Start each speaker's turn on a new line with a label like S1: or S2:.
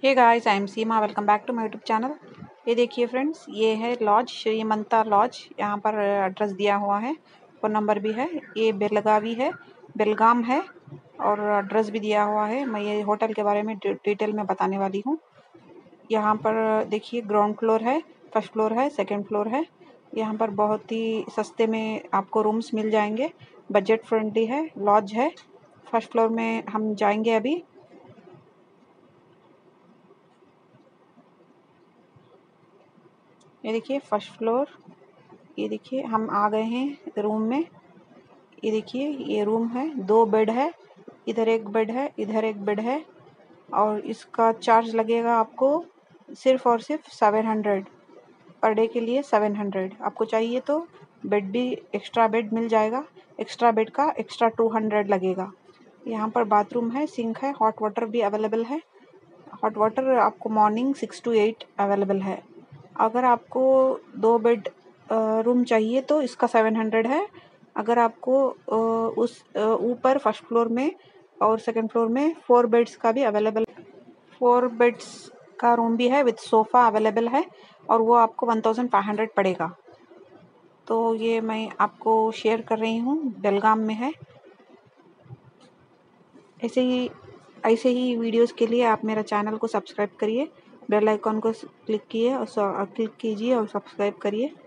S1: Hey guys, I am Seema. Welcome back to my YouTube channel. ये देखिए friends, ये है लॉज श्रीमंता लॉज। यहाँ पर एड्रेस दिया हुआ है, फ़ोन नंबर भी है। ये बेलगावी है, बेलगाम है, और एड्रेस भी दिया हुआ है। मैं ये होटल के बारे में डिटेल में बताने वाली हूँ। यहाँ पर देखिए, ग्राउंड फ्लोर है, फर्स्ट फ्लोर है, सेकंड फ्लोर है। यहाँ पर बहुत ही सस्ते में आपको रूम्स मिल जाएंगे। बजट फ्रेंडली है, लॉज है। फर्स्ट फ्लोर में हम जाएंगे अभी। ये देखिए फर्स्ट फ्लोर। ये देखिए हम आ गए हैं रूम में। ये देखिए, ये रूम है, 2 बेड है। इधर एक बेड है, इधर एक बेड है। और इसका चार्ज लगेगा आपको सिर्फ और सिर्फ 700 पर डे के लिए। 700 आपको चाहिए तो बेड भी, एक्स्ट्रा बेड मिल जाएगा। एक्स्ट्रा बेड का एक्स्ट्रा 200 लगेगा। यहाँ पर बाथरूम है, सिंक है, हॉट वाटर भी अवेलेबल है। हॉट वाटर आपको मॉर्निंग 6 to 8 अवेलेबल है। अगर आपको 2 बेड रूम चाहिए तो इसका 700 है। अगर आपको उस ऊपर फर्स्ट फ्लोर में और सेकंड फ्लोर में 4 बेड्स का भी अवेलेबल, 4 बेड्स का रूम भी है, विथ सोफ़ा अवेलेबल है, और वो आपको 1500 पड़ेगा। तो ये मैं आपको शेयर कर रही हूँ, बेलगाम में है। ऐसे ही वीडियोस के लिए आप मेरा चैनल को सब्सक्राइब करिए, बेल आइकॉन को क्लिक कीजिए और सब्सक्राइब करिए।